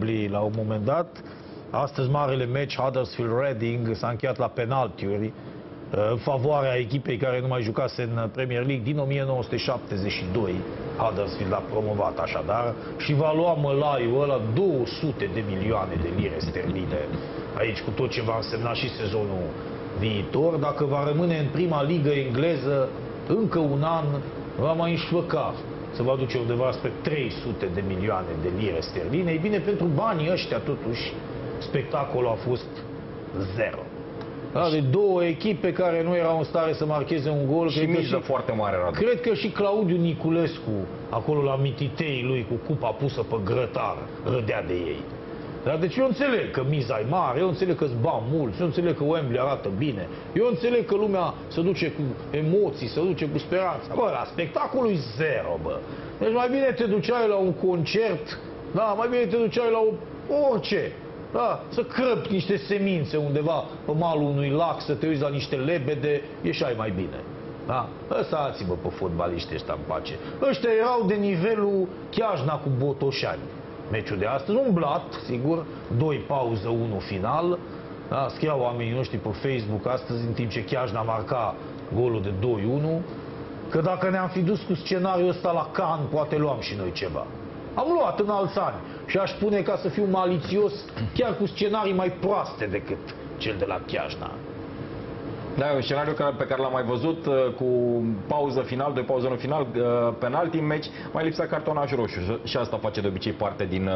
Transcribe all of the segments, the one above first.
Wembley la un moment dat. Astăzi marele meci Huddersfield-Reading s-a încheiat la penaltiuri în favoarea echipei care nu mai jucase în Premier League din 1972. Huddersfield a promovat așadar și va lua mălaiul ăla 200 de milioane de lire sterline. Aici cu tot ce va însemna și sezonul viitor. Dacă va rămâne în prima ligă engleză încă un an, va mai înșfăca. Se va duce undeva spre 300 de milioane de lire sterline. Ei bine, pentru banii ăștia totuși spectacolul a fost zero. Da, de două echipe care nu erau în stare să marcheze un gol. Și miză foarte mare, Radu. Cred că și Claudiu Niculescu, acolo la mititei lui cu cupa pusă pe grătar, râdea de ei. Dar deci eu înțeleg că miza e mare, eu înțeleg că-ți bani mulți, eu înțeleg că Wembley arată bine, eu înțeleg că lumea se duce cu emoții, se duce cu speranță. Bă, la spectacolul e zero, bă. Deci mai bine te duceai la un concert, da, mai bine te duceai la orice. Da, să crăpi niște semințe undeva pe malul unui lac, să te uiți la niște lebede, ieșai mai bine. Da? Lăsați-vă pe fotbaliștii ăștia în pace. Ăștia erau de nivelul Chiajna cu Botoșani. Meciul de astăzi, un blat, sigur, 2 pauză, 1 final. Da? Scriau oamenii noștri pe Facebook astăzi, în timp ce Chiajna marca golul de 2-1, că dacă ne-am fi dus cu scenariul ăsta la Cannes, poate luam și noi ceva. Am luat în alți ani și aș spune, ca să fiu malițios, chiar cu scenarii mai proaste decât cel de la Chiajna. Da, e un scenariu pe care l-am mai văzut, cu pauză final, 2 pauză în final, penalti în meci, mai lipsea cartonaș roșu și asta face de obicei parte din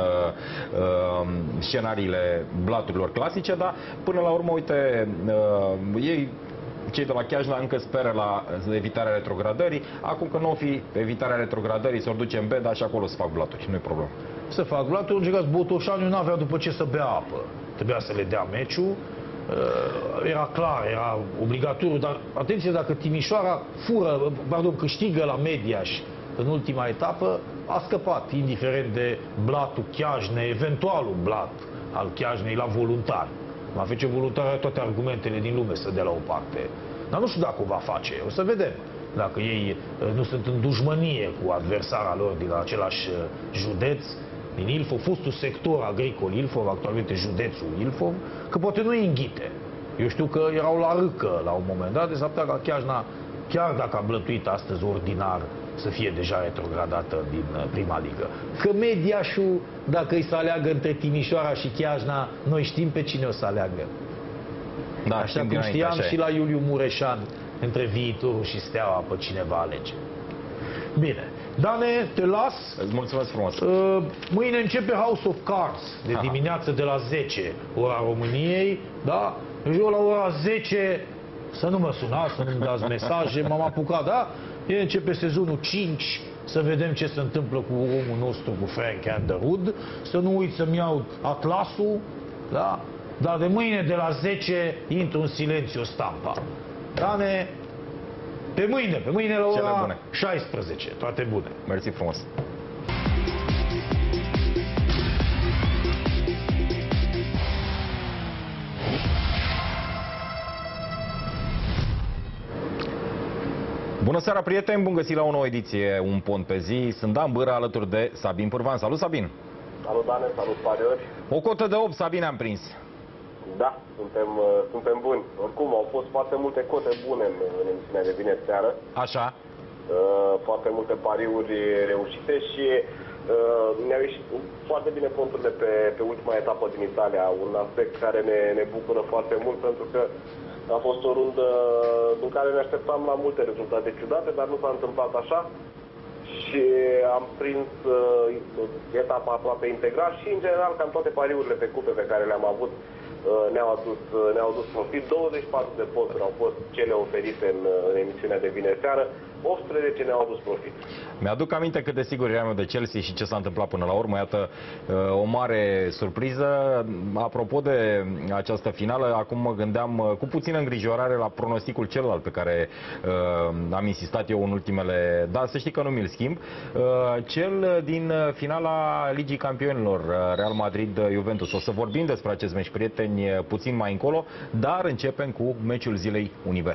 scenariile blaturilor clasice, dar până la urmă, uite, ei, cei de la Chiajna, încă speră la evitarea retrogradării. Acum că nu o fi evitarea retrogradării, s-or duce în B, dar și acolo se fac blaturi, nu-i problemă. Se fac blaturi, în caz Botoșaniu nu avea după ce să bea apă. Trebuia să le dea meciul. Era clar, era obligatoriu, dar atenție, dacă Timișoara câștigă la Mediaș în ultima etapă, a scăpat, indiferent de blatul Chiajnei, eventualul blat al Chiajnei la voluntari. Va face voluntar, are toate argumentele din lume să dea la o parte. Dar nu știu dacă o va face, o să vedem. Dacă ei nu sunt în dușmănie cu adversara lor din același județ, din Ilfov, fostul sector agricol Ilfov, actualmente județul Ilfov, că poate nu îi înghite. Eu știu că erau la râcă la un moment dat, de s-ar putea ca Chiajna, chiar dacă a blătuit astăzi ordinar, să fie deja retrogradată din prima ligă. Că Mediașul, dacă îi să aleagă între Timișoara și Chiajna, noi știm pe cine o să aleagă. Da, așa cum știam și la Iuliu Mureșan, între Viitorul și Steaua, pe cine va alege. Bine. Dane, te las. Îți mulțumesc frumos. Mâine începe House of Cards, de dimineață de la 10, ora României, da? Eu la ora 10, să nu mă sunați, să nu-mi dați mesaje, m-am apucat, da? Începe sezonul 5, să vedem ce se întâmplă cu omul nostru, cu Frank Underwood. Să nu uit să-mi iau atlasul, da? Dar de mâine de la 10 intru în silențiu stampa. Dane, pe mâine la ora 16. Toate bune. Mersi frumos. Bună seara, prieteni! Bun găsit la o nouă ediție, Un Pont pe zi. Sunt Dan Bâră, alături de Sabin Pârvan. Salut, Sabin! Salut, Dane, salut, pariori! O cotă de 8, Sabin, am prins. Da, suntem buni. Oricum, au fost foarte multe cote bune în emisiunea de vineri seară. Așa. Foarte multe pariuri reușite și ne-au ieșit foarte bine ponturile pe ultima etapă din Italia. Un aspect care ne bucură foarte mult, pentru că a fost o rundă în care ne așteptam la multe rezultate ciudate, dar nu s-a întâmplat așa. Și am prins etapa aproape integral și, în general, cam toate pariurile pe cupe pe care le-am avut ne-au adus profit. 24 de posturi au fost cele oferite în emisiunea de vineri seară, 18 ne-au adus profit. Mi-aduc aminte cât de sigur eram eu de Chelsea și ce s-a întâmplat până la urmă. Iată, o mare surpriză. Apropo de această finală, acum mă gândeam cu puțină îngrijorare la pronosticul celălalt pe care am insistat eu în ultimele... Da, să știi că nu mi-l schimb. Cel din finala Ligii Campionilor, Real Madrid-Juventus. O să vorbim despre acest meci, prieteni, puțin mai încolo, dar începem cu meciul zilei Unibet.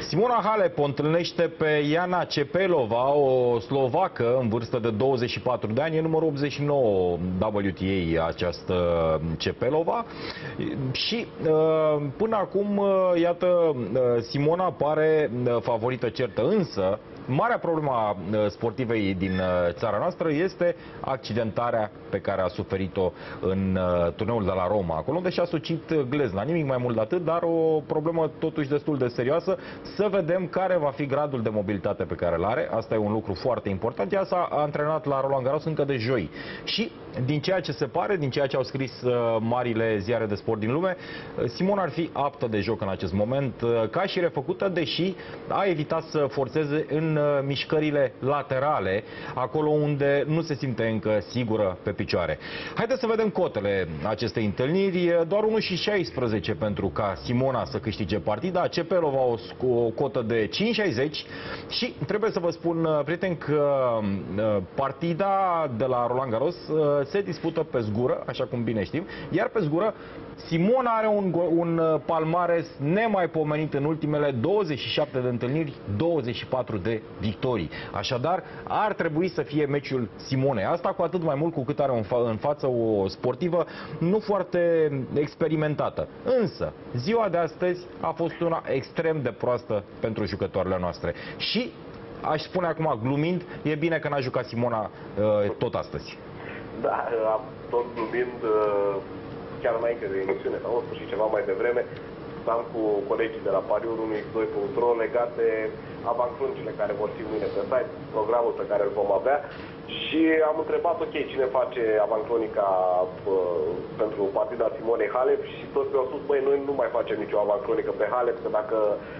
Simona Halep o întâlnește pe Jana Cepelova, o slovacă în vârstă de 24 de ani, e numărul 89 WTA această Cepelova. Și până acum, iată, Simona pare favorită certă, însă marea problemă a sportivei din țara noastră este accidentarea pe care a suferit-o în turneul de la Roma, acolo unde și-a sucit glezna. Nimic mai mult de atât, dar o problemă totuși destul de serioasă. Să vedem care va fi gradul de mobilitate pe care îl are. Asta e un lucru foarte important. Ea s-a antrenat la Roland Garros încă de joi. Și din ceea ce se pare, din ceea ce au scris marile ziare de sport din lume, Simona ar fi aptă de joc în acest moment, ca și refăcută, deși a evitat să forțeze în mișcările laterale, acolo unde nu se simte încă sigură pe picioare. Haideți să vedem cotele acestei întâlniri. Doar 1,16 pentru ca Simona să câștige partida. Cepelova o cotă de 5,60 și trebuie să vă spun, prieteni, că partida de la Roland Garros se dispută pe zgură, așa cum bine știm, iar pe zgură Simona are un palmares nemaipomenit în ultimele 27 de întâlniri, 24 de victorii. Așadar, ar trebui să fie meciul Simonei. Asta cu atât mai mult cu cât are în față o sportivă nu foarte experimentată. Însă, ziua de astăzi a fost una extrem de proastă pentru jucătoarele noastre. Și, aș spune acum glumind, e bine că n-a jucat Simona tot astăzi. Da, tot glumind, chiar înainte de emisiune, sau în sfârșit ceva mai devreme, am cu colegii de la pariuri 1x2.ro legate avancruncile care vor fi mâine pe site, programul pe care îl vom avea, și am întrebat, ok, cine face avancronica pentru partida Simonei Halep, și toți mi-au spus, băi, noi nu mai facem nicio avancronică pe Halep, că dacă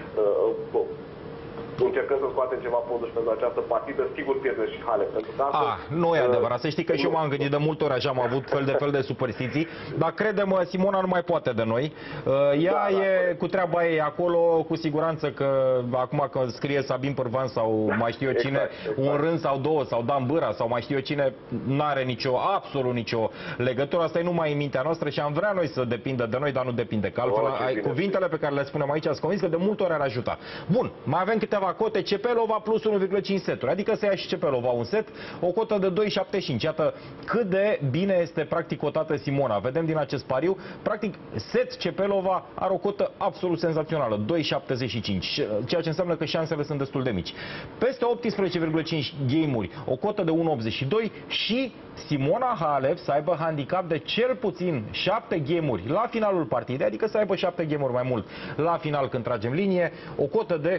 încercăm să scoatem ceva fonduri pentru această partidă, sigur pierde și Halep. Pentru că nu e adevărat. Să știi că și eu m-am gândit de multe ori așa, am avut fel de superstiții, dar crede-mă, Simona nu mai poate de noi. Ea e cu treaba ei acolo, cu siguranță că acum că scrie Sabin Pârvan sau mai știu eu cine, un rând sau două, sau Dan Bâra sau mai știu eu cine, n-are absolut nicio legătură. Asta e numai în mintea noastră și am vrea noi să depindă de noi, dar nu depinde. Că altfel, cuvintele pe care le spunem aici, ați convins că de multe ori ar ajuta. Bun, mai avem câteva cote. Cepelova plus 1,5 seturi, adică să ia și Cepelova un set, o cotă de 2,75. Iată cât de bine este practic cotată Simona. Vedem din acest pariu, practic set Cepelova are o cotă absolut senzațională, 2,75, ceea ce înseamnă că șansele sunt destul de mici. Peste 18,5 game-uri, o cotă de 1,82 și Simona Halep să aibă handicap de cel puțin 7 game-uri la finalul partidei, adică să aibă 7 game-uri mai mult la final când tragem linie, o cotă de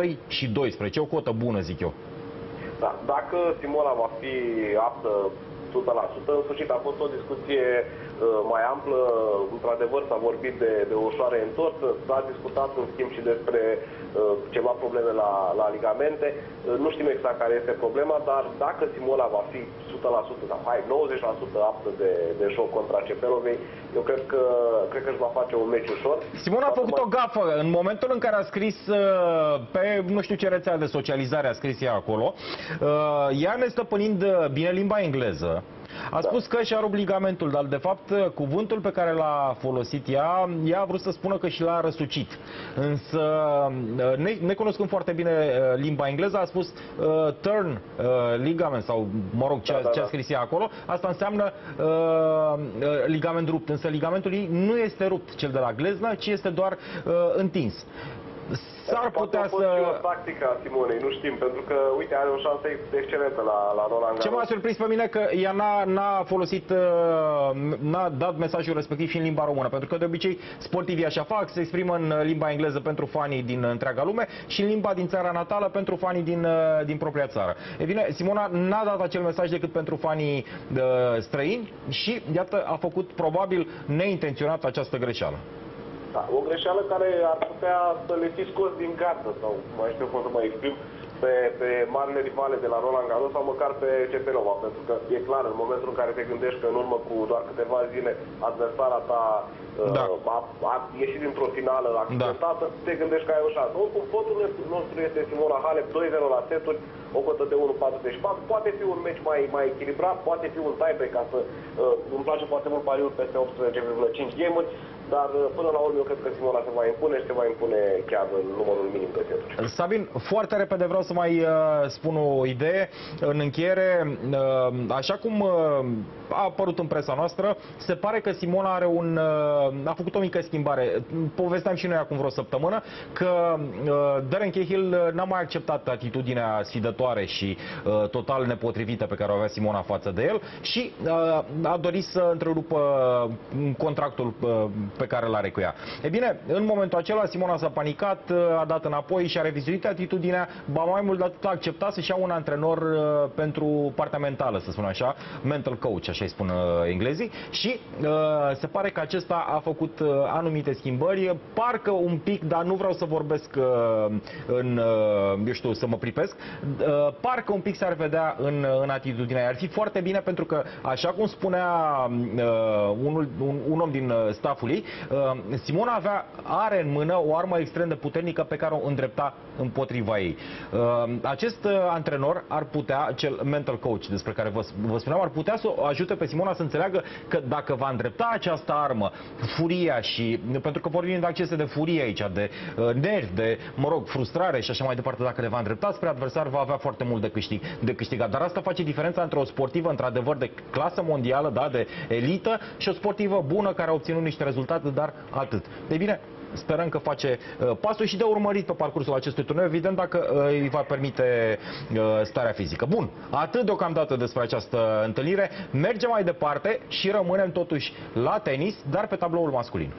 2,12, o cotă bună, zic eu. Da, dacă Simona va fi aptă 100%, în sfârșit a fost o discuție mai amplă, într-adevăr s-a vorbit de ușoare întorsă, s-a discutat în schimb și despre ceva probleme la ligamente. Nu știm exact care este problema, dar dacă Simona va fi 100% sau 90% aptă de joc contra Cepelovei, eu cred că își va face un meci ușor. Simona a făcut o gafă în momentul în care a scris pe nu știu ce rețea de socializare, a scris ea acolo, ea nestăpânind bine limba engleză, a spus că și-a rupt ligamentul, dar de fapt cuvântul pe care l-a folosit ea a vrut să spună că și l-a răsucit. Însă, necunoscând foarte bine limba engleză, a spus turn ligament sau, mă rog, ce a scris ea acolo. Asta înseamnă ligament rupt, însă ligamentul ei nu este rupt, cel de la gleznă, ci este doar întins. S-ar putea să... o tactică a Simonei, nu știm, pentru că, uite, are o șansă excelentă la Roland Garros. Ce m-a surprins pe mine că ea n-a folosit, n-a dat mesajul respectiv și în limba română, pentru că de obicei sportivii așa fac, se exprimă în limba engleză pentru fanii din întreaga lume și în limba din țara natală pentru fanii din propria țară. E bine, Simona n-a dat acel mesaj decât pentru fanii străini și, iată, a făcut probabil neintenționat această greșeală. Da, o greșeală care ar putea să le fi scos din gardă, sau mai știu cum să mă exprim, pe marile rivale de la Roland Garros sau măcar pe Cepelova, pentru că e clar, în momentul în care te gândești că în urmă cu doar câteva zile adversara ta a ieșit dintr-o finală accidentată, te gândești că ai o șansă. Oricum, votul nostru este Simona Halep, 2-0 la seturi, o cotă de 1,44. Poate fi un meci mai echilibrat, poate fi un tie-break, ca să îmi place foarte mult pariul peste 18,5 game-uri. dar până la urmă eu cred că Simona se va impune și se va impune chiar în numărul minim de seturi. Sabin, foarte repede vreau să mai spun o idee în încheiere. Așa cum a apărut în presa noastră, se pare că Simona a făcut o mică schimbare. Povesteam și noi acum vreo săptămână că Darren Cahill n-a mai acceptat atitudinea sfidătoare și total nepotrivită pe care o avea Simona față de el și a dorit să întrerupă contractul pe care l-are cu ea. E bine, în momentul acela Simona s-a panicat, a dat înapoi și a revizuit atitudinea, ba mai mult de atât a acceptat să-și ia un antrenor pentru partea mentală, să spun așa, mental coach, așa îi spun englezii, și se pare că acesta a făcut anumite schimbări, parcă un pic, dar nu vreau să vorbesc eu știu, să mă pripesc, parcă un pic s-ar vedea în atitudinea. Ar fi foarte bine pentru că, așa cum spunea un om din stafful ei, Simona are în mână o armă extrem de puternică pe care o îndrepta împotriva ei. Acest antrenor ar putea, cel mental coach despre care vă spuneam, ar putea să o ajute pe Simona să înțeleagă că dacă va îndrepta această armă, furia și, pentru că vorbim de accese de furie aici, de nervi, de, frustrare și așa mai departe, dacă le va îndrepta spre adversar, va avea foarte mult de câștigat. Dar asta face diferența între o sportivă, într-adevăr, de clasă mondială, da, de elită, și o sportivă bună care a obținut niște rezultate, dar atât. Ei bine, sperăm că face pasul și de urmărit pe parcursul acestui turneu, evident, dacă îi va permite starea fizică. Bun, atât deocamdată despre această întâlnire. Mergem mai departe și rămânem totuși la tenis, dar pe tabloul masculin.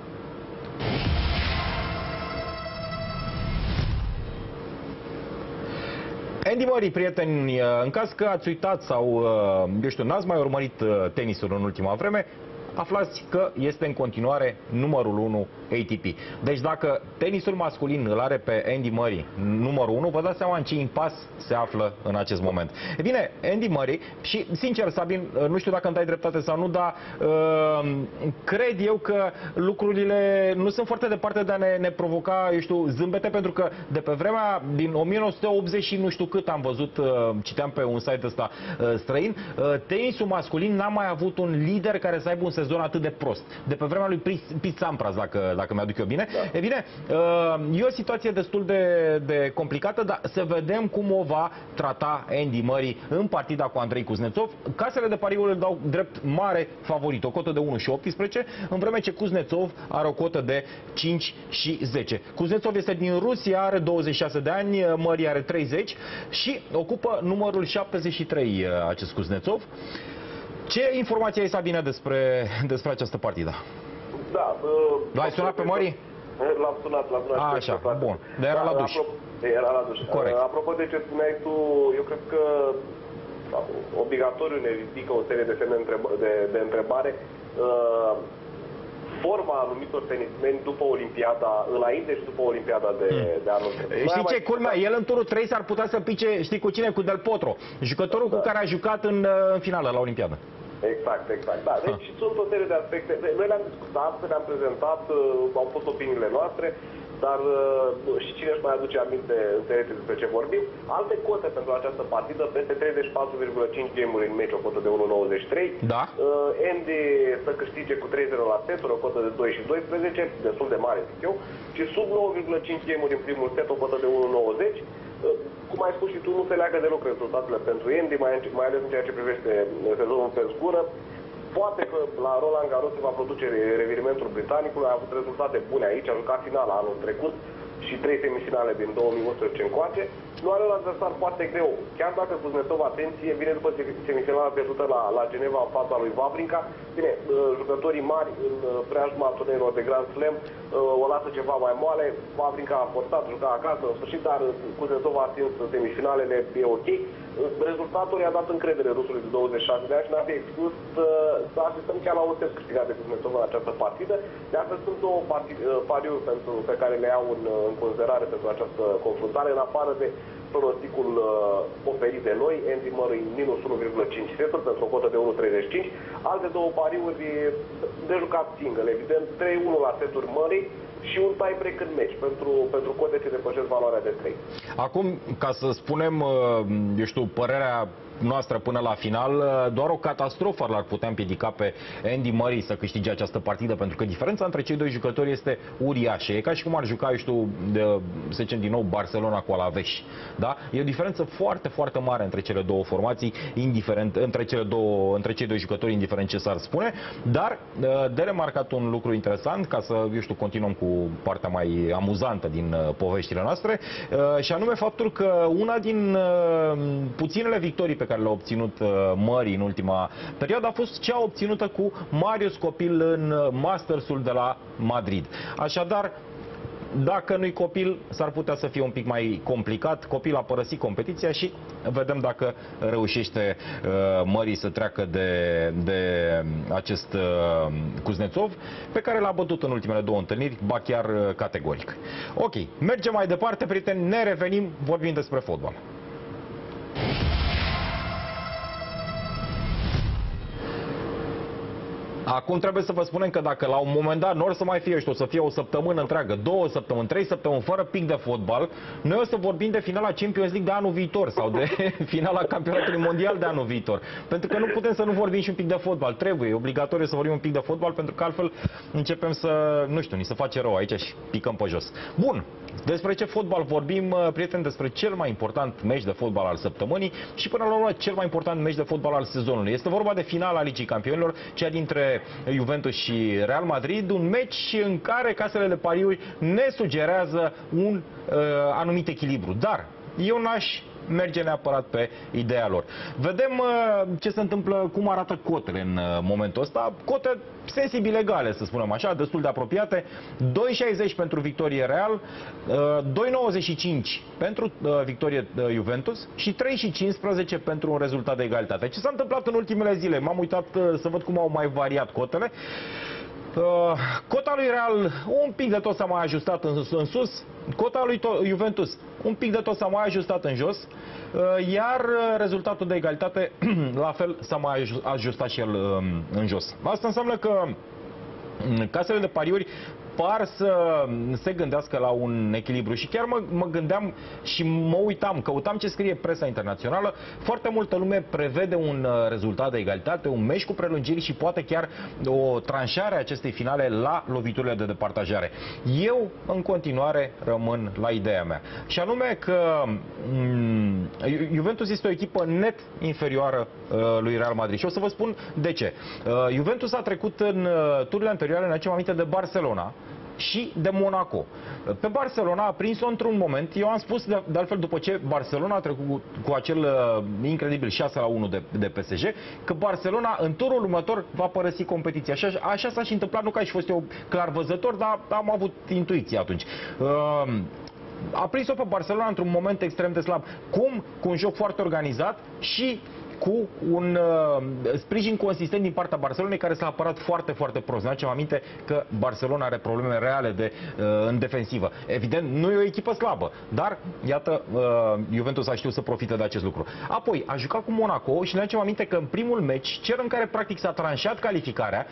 Andy Murray, prieteni, în caz că ați uitat sau, eu știu, n-ați mai urmărit tenisul în ultima vreme, aflați că este în continuare numărul 1 ATP. Deci dacă tenisul masculin îl are pe Andy Murray numărul 1, vă dați seama în ce impas se află în acest moment. E bine, Andy Murray, și sincer, Sabin, nu știu dacă îmi dai dreptate sau nu, dar cred eu că lucrurile nu sunt foarte departe de a ne provoca, eu știu, zâmbete, pentru că de pe vremea din 1980 și nu știu cât am văzut, citeam pe un site ăsta străin, tenisul masculin n-a mai avut un lider care să aibă un sezon atât de prost. De pe vremea lui Pete Sampras, dacă mi-aduc eu bine. Da. E bine, e o situație destul de complicată, dar să vedem cum o va trata Andy Murray în partida cu Andrei Kuznetsov. Casele de pariuri îl dau drept mare favorit, o cotă de 1,18, în vreme ce Kuznetsov are o cotă de 5,10. Kuznetsov este din Rusia, are 26 de ani, Murray are 30 și ocupă numărul 73 acest Kuznetsov. Ce informație ai, Sabine, despre această partidă? Da. L-ai sunat pe Murray? L-am sunat. Așa, bun. Dar era la duș. Era la duș. Corect. Apropo de ce spuneai tu, eu cred că obligatoriu ne ridică o serie de semne de întrebare. Forma anumitor tenismeni după Olimpiada, înainte și după Olimpiada de anul trecut. Știi ce culmea? El în turul 3 s-ar putea să pice, știi cu cine? Cu Del Potro, jucătorul cu care a jucat în finală la Olimpiadă. Exact. Da, deci sunt o serie de aspecte. Noi le-am discutat, le-am prezentat, au fost opiniile noastre, dar și cine își mai aduce aminte înțelege despre ce vorbim. Alte cote pentru această partidă, peste 34,5 game-uri în meci, o cotă de 1,93. Da. Andy să câștige cu 3-0 la seturi, o cotă de 2 și 12, destul de mare, zic eu, și sub 9,5 game-uri în primul set, o cotă de 1,90. Cum ai spus și tu, nu se leagă deloc rezultatele pentru Andy, mai ales în ceea ce privește sezonul pe zgură. Poate că la Roland Garros se va produce revirimentul britanicului, a avut rezultate bune aici, a jucat finala anul trecut și 3 semifinale din 2011 încoace. Nu are un adversar foarte greu. Chiar dacă Kuznetsov, atenție, vine după semifinala pierdută la Geneva în fața lui Wawrinka. Bine, jucătorii mari în preajma turneilor de Grand Slam o lasă ceva mai moale. Wawrinka a forțat, juca acasă în sfârșit, dar Kuznetsov a atins semifinalele, e ok. Rezultatul i-a dat încredere rusului de 26 de ani și n-a fi exclus să asistăm chiar la un set câștigat de Kuznetsov în această partidă. De asta sunt două pariuri pe care le iau în considerare pentru această confruntare, în afară de pronosticul oferit de noi, Andy Murray minus 1,5 seturi pentru o cotă de 1,35. Alte două pariuri de jucat single, evident, 3-1 la seturi Murray și un tie-break în meci pentru cote ce depășesc valoarea de 3. Acum, ca să spunem, eu știu, părerea noastră până la final, doar o catastrofă l-ar putea împiedica pe Andy Murray să câștige această partidă, pentru că diferența între cei doi jucători este uriașă. E ca și cum ar juca, eu știu, să zicem din nou, Barcelona cu Alaves. Da? E o diferență foarte, foarte mare între cele două formații, indiferent, între cei doi jucători, indiferent ce s-ar spune, dar de remarcat un lucru interesant, ca să, eu știu, continuăm cu partea mai amuzantă din poveștile noastre, și anume faptul că una din puținele victorii pe care le-a obținut Murray în ultima perioadă a fost cea obținută cu Marius Copil în Mastersul de la Madrid. Așadar, dacă nu-i Copil, s-ar putea să fie un pic mai complicat. Copil a părăsit competiția și vedem dacă reușește Murray să treacă de acest Kuznetsov, pe care l-a bătut în ultimele două întâlniri, ba chiar categoric. Ok, mergem mai departe, prieteni, ne revenim, vorbim despre fotbal. Acum trebuie să vă spunem că dacă la un moment dat nu or să mai fie, știu, să fie o săptămână întreagă, 2 săptămâni, 3 săptămâni fără pic de fotbal, noi o să vorbim de finala Champions League de anul viitor sau de finala Campionatului Mondial de anul viitor. Pentru că nu putem să nu vorbim și un pic de fotbal. Trebuie, e obligatoriu să vorbim un pic de fotbal, pentru că altfel începem să, nu știu, ni se face rău aici și picăm pe jos. Bun, despre ce fotbal vorbim, prieteni? Despre cel mai important meci de fotbal al săptămânii și până la urmă cel mai important meci de fotbal al sezonului. Este vorba de finala Ligii Campionilor, cea dintre Juventus și Real Madrid, un meci în care casele de pariuri ne sugerează un anumit echilibru. Dar eu n-aș merge neapărat pe ideea lor. Vedem ce se întâmplă, cum arată cotele în momentul ăsta. Cote sensibil egale, să spunem așa, destul de apropiate. 2,60 pentru victorie Real, 2,95 pentru victorie Juventus și 3,15 pentru un rezultat de egalitate. Ce s-a întâmplat în ultimele zile? M-am uitat să văd cum au mai variat cotele. Cota lui Real un pic de tot s-a mai ajustat în sus, cota lui Juventus un pic de tot s-a mai ajustat în jos, iar rezultatul de egalitate la fel s-a mai ajustat și el în jos. Asta înseamnă că casele de pariuri par să se gândească la un echilibru și chiar mă gândeam și mă uitam, căutam ce scrie presa internațională. Foarte multă lume prevede un rezultat de egalitate, un meci cu prelungiri și poate chiar o tranșare a acestei finale la loviturile de departajare. Eu în continuare rămân la ideea mea și anume că Juventus este o echipă net inferioară lui Real Madrid și o să vă spun de ce. Juventus a trecut în tururile anterioare, ne aducem aminte, de Barcelona și de Monaco. Pe Barcelona a prins-o într-un moment. Eu am spus de altfel, după ce Barcelona a trecut cu acel incredibil 6-1 de PSG, că Barcelona în turul următor va părăsi competiția. Așa s-a și întâmplat, nu că aș fi fost eu clar văzător, dar am avut intuiție atunci. A prins-o pe Barcelona într-un moment extrem de slab. Cum? Cu un joc foarte organizat și cu un sprijin consistent din partea Barcelonei, care s-a apărat foarte, foarte prost. Ne aducem aminte că Barcelona are probleme reale în defensivă. Evident, nu e o echipă slabă, dar, iată, Juventus a știut să profite de acest lucru. Apoi, a jucat cu Monaco și ne aducem aminte că în primul meci, cel în care practic s-a tranșat calificarea,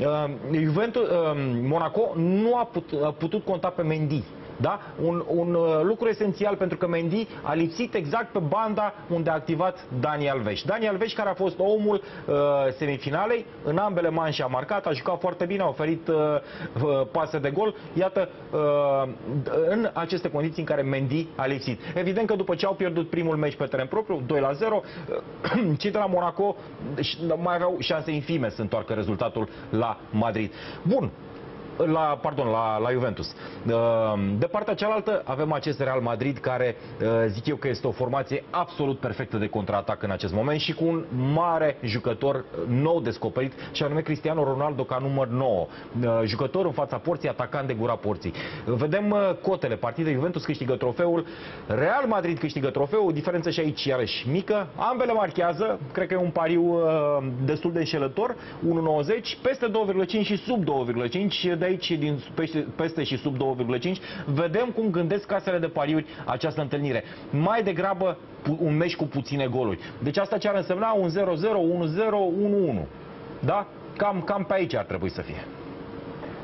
Monaco nu a putut conta pe Mendy. Da? Un lucru esențial, pentru că Mendy a lipsit exact pe banda unde a activat Dani Alves. Dani Alves, care a fost omul semifinalei, în ambele manșe a marcat, a jucat foarte bine, a oferit pase de gol. Iată, în aceste condiții în care Mendy a lipsit. Evident că după ce au pierdut primul meci pe teren propriu, 2-0, cei de la Monaco mai aveau șanse infime să întoarcă rezultatul la Madrid. Bun. La Juventus. De partea cealaltă avem acest Real Madrid care zic eu că este o formație absolut perfectă de contraatac în acest moment și cu un mare jucător nou descoperit și anume Cristiano Ronaldo ca număr 9. Jucător în fața porții, atacant de gura porții. Vedem cotele. Partida Juventus câștigă trofeul, Real Madrid câștigă trofeul, diferență și aici iarăși mică. Ambele marchează, cred că e un pariu destul de înșelător, 1,90, peste 2,5 și sub 2,5, de aici peste și sub 2,5. Vedem cum gândesc casele de pariuri această întâlnire. Mai degrabă un meci cu puține goluri. Deci asta ce ar însemna? Un 0-0, 1-0, 1-1. Da? Cam pe aici ar trebui să fie.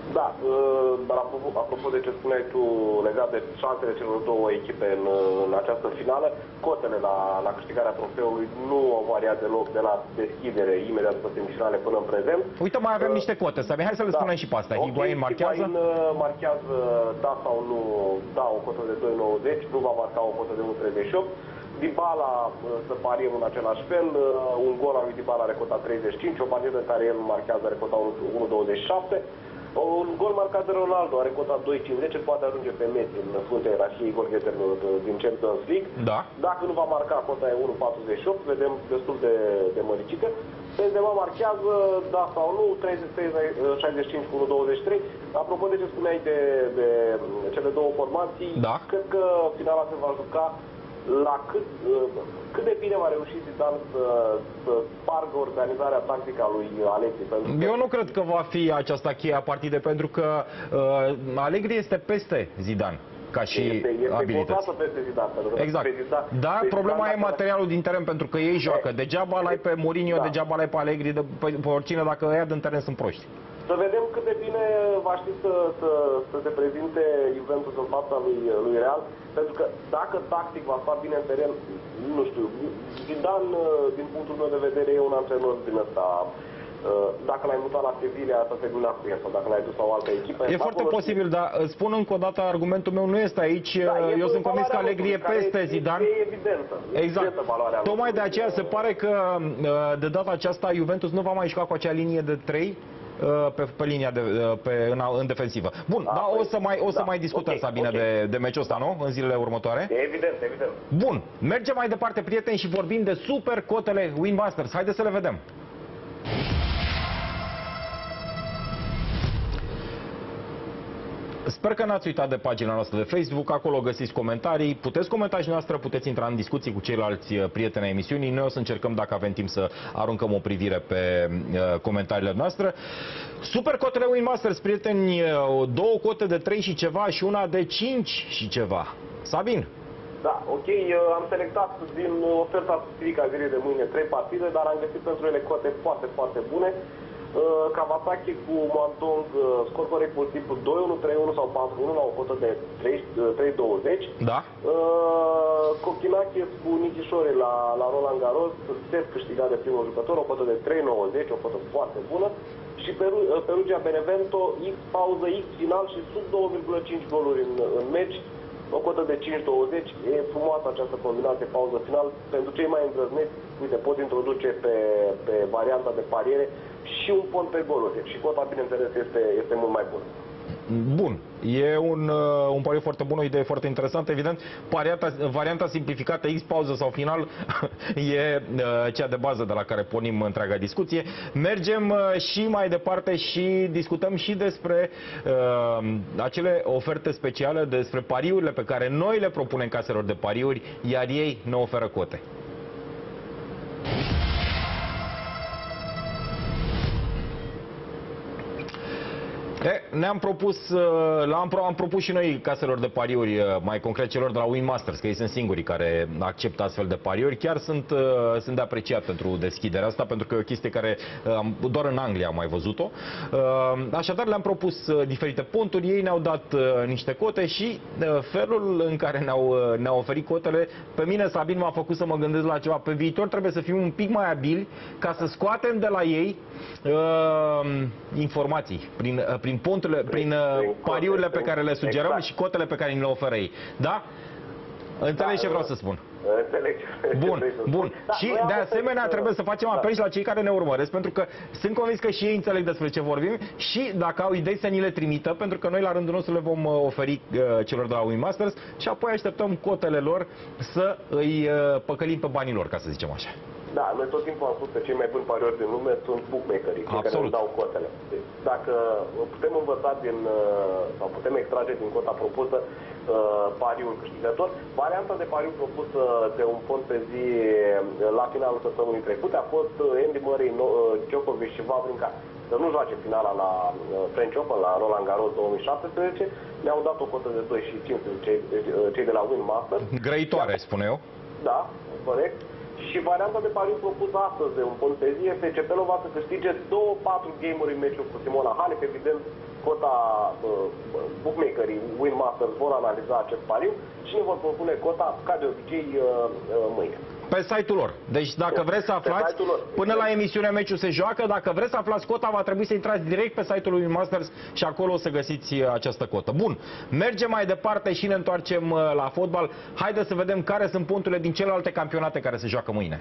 Da, dar apropo de ce spuneai tu legat de șansele celor două echipe în această finală, cotele la câștigarea trofeului nu au variat deloc de la deschidere imediat după semifinale până în prezent. Uite, mai avem niște cote, Sabin, hai să le spunem și pe asta. Higuain marchează? Higuain marchează, da sau nu, da, o cotă de 2,90, nu va marca o cotă de 1,38. Dybala, să pariem în același fel, un gol al lui Dybala are cota 35, o partidă în care el marchează are cota 1,27. Un gol marcat de Ronaldo are cota 2,50, el poate ajunge pe Messi în fruntea ierarhiei golgheterilor din Champions League. Da. Dacă nu va marca, cota e 1,48, vedem destul de măricică. Benzema marchează, da sau nu, 65 cu 1,23. Apropo de ce spuneai de cele două formații, da, cred că finala se va juca la cât de bine va reuși Zidane să spargă organizarea tactică a lui Allegri. Eu nu cred că va fi aceasta cheia partidei, pentru că Allegri este peste Zidane ca și abilități. Peste Zidane, exact. Dar problema e materialul din teren, pentru că ei joacă. Degeaba l-ai pe Mourinho, degeaba l-ai pe Allegri, pe oricine, dacă ăia din teren sunt proști. Să vedem cât de bine va ști să se prezinte Juventus în fața lui Real, pentru că dacă tactic va sta bine în teren, nu știu, Zidane, din punctul meu de vedere, e un antrenor din ăsta. Dacă l-ai mutat la Sevilla, s-a terminat cu el, sau dacă l-ai dus la o altă echipă. E foarte posibil, dar spun încă o dată, argumentul meu nu este aici. Da, eu sunt convins că Allegri e peste Zidane. E evidentă. Exact. Tocmai de aceea se pare că de data aceasta Juventus nu va mai juca cu acea linie de 3 pe linia în defensivă. Bun, dar o să mai discutăm, Sabine, de meciul ăsta, nu? În zilele următoare. Evident, evident. Bun, mergem mai departe, prieteni, și vorbim de super cotele Win Masters. Haideți să le vedem. Sper că n-ați uitat de pagina noastră de Facebook, acolo găsiți comentarii, puteți comenta și noastră, puteți intra în discuții cu ceilalți prieteni ai emisiunii. Noi o să încercăm, dacă avem timp, să aruncăm o privire pe comentariile noastre. Super cotele Win Masters, prieteni, două cote de 3 și ceva și una de 5 și ceva. Sabin? Da, ok, am selectat din oferta specifică a zilei de mâine 3 partide, dar am găsit pentru ele cote foarte, foarte bune. Kawasaki cu Muangdong, scor corect multiplu 2-1, 3-1 sau 4-1 la o cotă de 3,20. Da. Kokkinakis cu Nishikori la Roland Garros, set câștigat de primul jucător, o cotă de 3,90, o cotă foarte bună. Și Perugia Benevento, X pauză, X final și sub 2,5 goluri în meci, o cotă de 5,20. E frumoasă această combinație pauză final. Pentru cei mai îndrăzneți, uite, pot introduce pe varianta de pariere și un pont pe goluri. Și cota, bineînțeles, este mult mai bună. Bun. E un pariu foarte bun, o idee foarte interesantă. Evident, varianta simplificată X pauză sau final e cea de bază de la care pornim întreaga discuție. Mergem și mai departe și discutăm și despre acele oferte speciale, despre pariurile pe care noi le propunem caselor de pariuri, iar ei ne oferă cote. Ne-am propus, am propus și noi caselor de pariuri, mai concret celor de la Win Masters, că ei sunt singurii care acceptă astfel de pariuri. Chiar sunt de apreciat pentru deschiderea asta, pentru că e o chestie care doar în Anglia am mai văzut-o. Așadar le-am propus diferite ponturi, ei ne-au dat niște cote și felul în care ne-au oferit cotele, pe mine, Sabin, m-a făcut să mă gândesc la ceva. Pe viitor trebuie să fim un pic mai abili ca să scoatem de la ei informații prin ponturile, prin pariurile pe care le sugerăm, exact, și cotele pe care ni le oferă ei. Da? Înțelegi ce vreau să spun? Înțeleg. Bun. Da, și de asemenea trebuie să facem apel și la cei care ne urmăresc, pentru că sunt convins că și ei înțeleg despre ce vorbim și dacă au idei să ni le trimită, pentru că noi la rândul nostru le vom oferi celor de la Win Masters și apoi așteptăm cotele lor să îi păcălim pe banii lor, ca să zicem așa. Da, noi tot timpul am spus că cei mai buni pariori din lume sunt bookmakerii, cei care îți dau cotele. Deci, dacă putem învăța sau putem extrage din cota propusă pariul câștigător, varianta de pariu propusă de un pont pe zi la finalul săptămânii trecute a fost Andy Murray, Djokovic și Wawrinka să nu joace finala la French Open, la Roland Garros 2017. Ne-au dat o cotă de 2 și 5 cei de la Win Masters. Grăitoare, spune eu. Da, corect. Și varianta de pariu propusă astăzi de un pont pe zi este Cepelova să câștige 2-4 game-uri în meciul cu Simona Halep. Evident, cota, bookmakerii Win Masters vor analiza acest pariu și ne vor propune cota, ca de obicei, mâine. Pe site-ul lor. Deci dacă vreți să aflați, până la emisiunea meciul se joacă, dacă vreți să aflați cota, va trebui să intrați direct pe site-ul lui Masters și acolo o să găsiți această cotă. Bun, mergem mai departe și ne întoarcem la fotbal. Haideți să vedem care sunt punturile din celelalte campionate care se joacă mâine.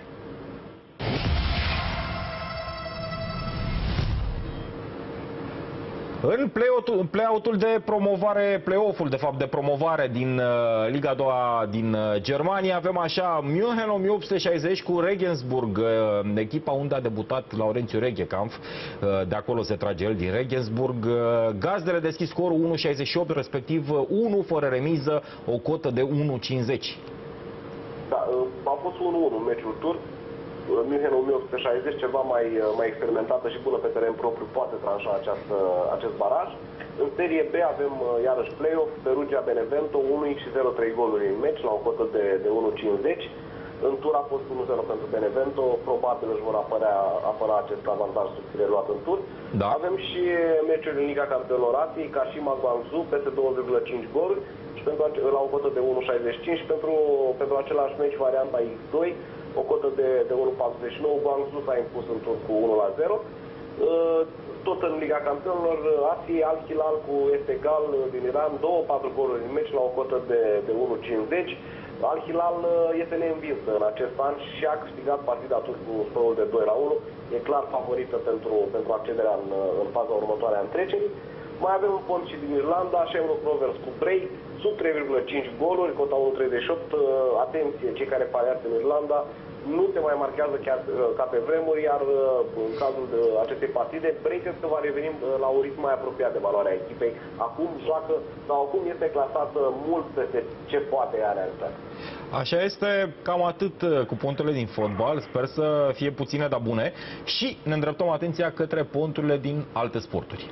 În play-out-ul de promovare, play-off-ul de fapt de promovare din Liga a doua din Germania, avem așa München 1860 cu Regensburg, echipa unde a debutat Laurențiu Regekampf, de acolo se trage el din Regensburg. Gazdele deschis scorul 1,68, respectiv 1 fără remiză, o cotă de 1,50. Da, a fost 1-1 meciul turc. München 1860, ceva mai experimentată și bună pe teren propriu, poate tranșa acest baraj. În serie B avem iarăși play-off, Perugia Benevento, 1x și 0,3 goluri în meci, la o cotă de 1,50. În tur a fost 1-0 pentru Benevento, probabil își vor apăra acest avantaj subțire luat în tur. Da. Avem și meciuri în Liga Campionatii, Kashima Guangzhou, peste 2,5 goluri și la o cotă de 1,65 și pentru același meci varianta X2, o cotă de 1,49, Guangzhou s-a impus în tur cu 1-0. Tot în Liga Campionilor Asiei, Al Hilal cu Esteghlal din Iran, 2-4 goluri în meci la o cotă de 1,50. Al Hilal este neînvins în acest an și a câștigat partida turc cu scorul de 2-1. E clar favorită pentru accederea în faza următoare a întrecerii. Mai avem un pont și din Irlanda, Shamrock Rovers cu Bray, sub 3,5 goluri, cota 1,38. Atenție, cei care pariați în Irlanda, nu se mai marchează chiar ca pe vremuri, iar în cazul acestei partide, Bray cred că va reveni la un ritm mai apropiat de valoarea echipei. Acum joacă, sau acum este clasată mult peste ce poate ea realizat. Așa este, cam atât cu ponturile din fotbal, sper să fie puține, dar bune, și ne îndreptăm atenția către ponturile din alte sporturi.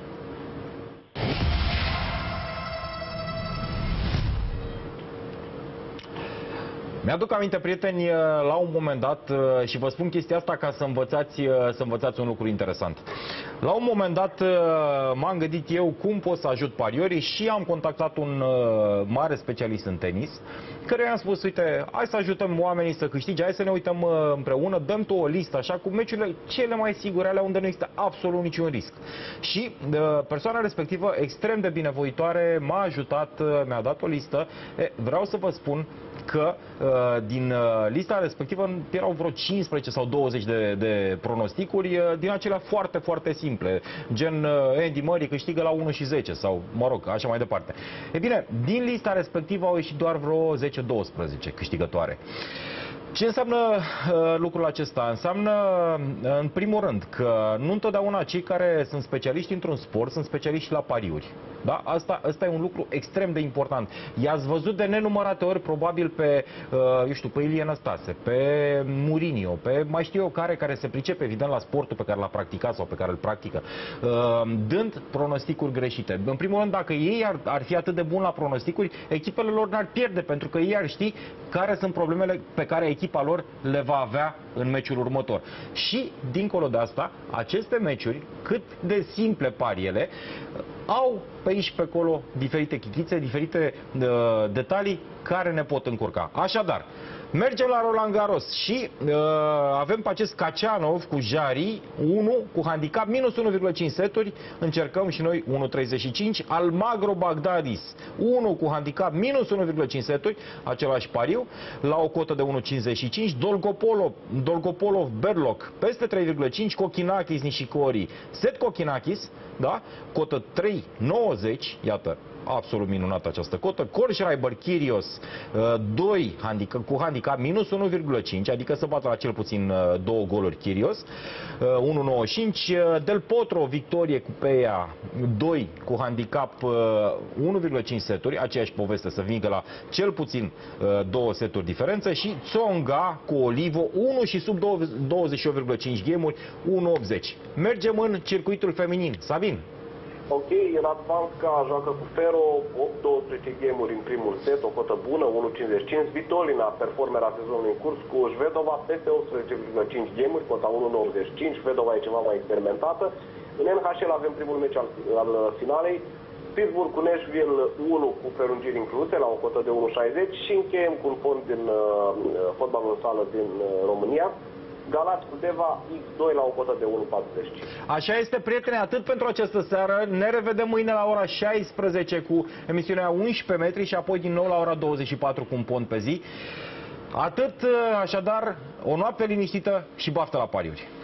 Mi-aduc aminte, prieteni, la un moment dat, și vă spun chestia asta ca să învățați un lucru interesant. La un moment dat m-am gândit eu cum pot să ajut pariorii și am contactat un mare specialist în tenis, căruia i-am spus, uite, hai să ajutăm oamenii să câștige, hai să ne uităm împreună, dăm tu o listă așa cu meciurile cele mai sigure, alea unde nu există absolut niciun risc. Și persoana respectivă, extrem de binevoitoare, m-a ajutat, mi-a dat o listă. Vreau să vă spun că din lista respectivă erau vreo 15 sau 20 de pronosticuri din acelea foarte, foarte simple, gen Andy Murray câștigă la 1 și 10 sau, mă rog, așa mai departe. E bine, din lista respectivă au ieșit doar vreo 10-12 câștigătoare. Ce înseamnă lucrul acesta? Înseamnă, în primul rând, că nu întotdeauna cei care sunt specialiști într-un sport sunt specialiști la pariuri. Da? Asta e un lucru extrem de important. I-ați văzut de nenumărate ori, probabil, pe, eu știu, pe Ilie Năstase, pe Mourinho, pe mai știu eu care se pricepe, evident, la sportul pe care l-a practicat sau pe care îl practică, dând pronosticuri greșite. În primul rând, dacă ei ar fi atât de buni la pronosticuri, echipele lor n-ar pierde, pentru că ei ar ști care sunt problemele pe care echipa lor le va avea în meciul următor. Și, dincolo de asta, aceste meciuri, cât de simple par ele, au pe aici și pe acolo diferite chichițe, diferite detalii care ne pot încurca. Așadar, mergem la Roland Garros și avem pe acest Kacianov cu Jari, 1 cu handicap minus 1,5 seturi, încercăm și noi 1,35, Almagro Bagdadis, 1 cu handicap minus 1,5 seturi, același pariu, la o cotă de 1,55, Dolgopolov Berloc, peste 3,5, Kokkinakis Nishikori, set Kokkinakis, da, cotă 3,90, iată, absolut minunată această cotă. Kohlschreiber Kyrgios 2 cu handicap minus 1,5, adică să bată la cel puțin 2 goluri Kyrgios, 1,95. Del Potro victorie cu Peia 2 cu handicap 1,5 seturi, aceeași poveste, să vincă la cel puțin 2 seturi diferență, și Tsonga cu Olivo 1 și sub 28,5 game-uri, 1,80. Mergem în circuitul feminin. Sabin. Ok, Radvanska joacă cu Ferro, 8-12 game-uri în primul set, o cotă bună, 1,55. Vitolina, performera sezonului în curs, cu Shvedova, peste 18,5 game-uri, cota 1,95. Shvedova e ceva mai experimentată. În NHL avem primul meci al finalei, Pittsburgh cu Nashville 1 cu prelungiri incluse la o cotă de 1,60 și încheiem cu un fond din fotbalul în sală din România. Galați cu Deva X2 la o cotă de 1,45. Așa este, prieteni, atât pentru această seară. Ne revedem mâine la ora 16 cu emisiunea 11 metri și apoi din nou la ora 24 cu un pont pe zi. Atât, așadar, o noapte liniștită și baftă la pariuri.